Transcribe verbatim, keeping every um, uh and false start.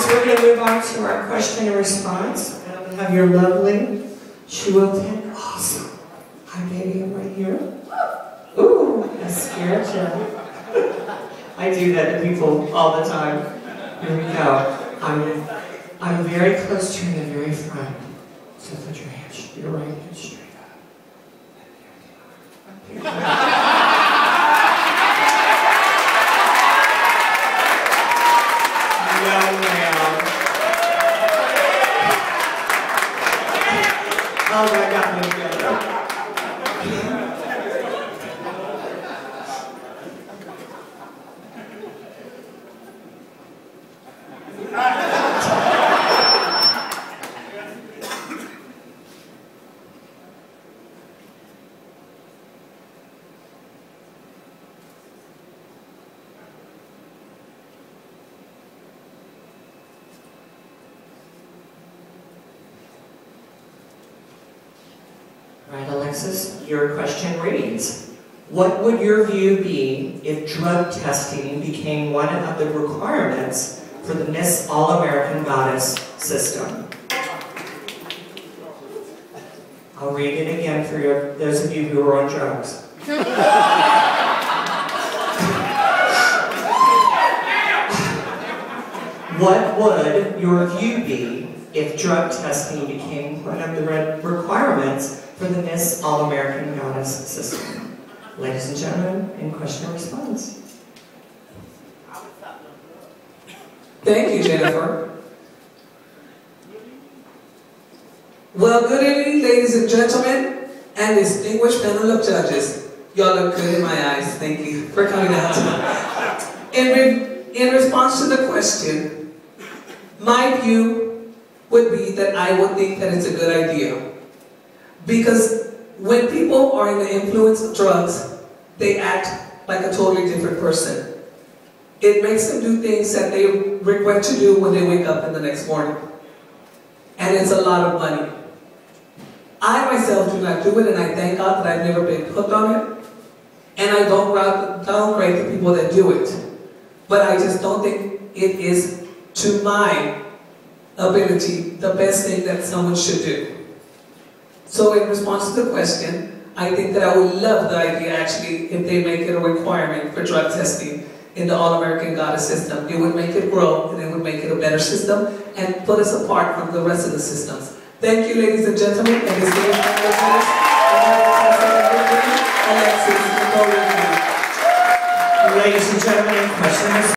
Alexis, we're going to move on to our question and response. And we have your lovely Shua pin. Awesome. Hi, baby, I'm right here. Ooh, I scared you. I do that to people all the time. Here we go. I'm, I'm very close to you in the very front. So put your hand, your right hand straight up. Here we go. Oh my God, my God. All right, Alexis, your question reads, what would your view be if drug testing became one of the requirements for the Miss All-American Goddess system? I'll read it again for your, those of you who are on drugs. What would your view be if drug testing became one of the requirements for the Miss All-American Goddess system? Ladies and gentlemen, in question and response. Thank you, Jennifer. Well, good evening, ladies and gentlemen, and distinguished panel of judges. Y'all look good in my eyes. Thank you for coming out. In, re in response to the question, my view would be that I would think that it's a good idea. Because when people are in the influence of drugs, they act like a totally different person. It makes them do things that they regret to do when they wake up in the next morning. And it's a lot of money. I myself do not do it, and I thank God that I've never been hooked on it. And I don't downgrade the people that do it. But I just don't think it is, to my ability, the best thing that someone should do. So in response to the question, I think that I would love the idea, actually, if they make it a requirement for drug testing in the All-American Goddess system. It would make it grow, and it would make it a better system, and put us apart from the rest of the systems. Thank you, ladies and gentlemen, and this is Alexis, Nicole, Whitney. Ladies and gentlemen, in question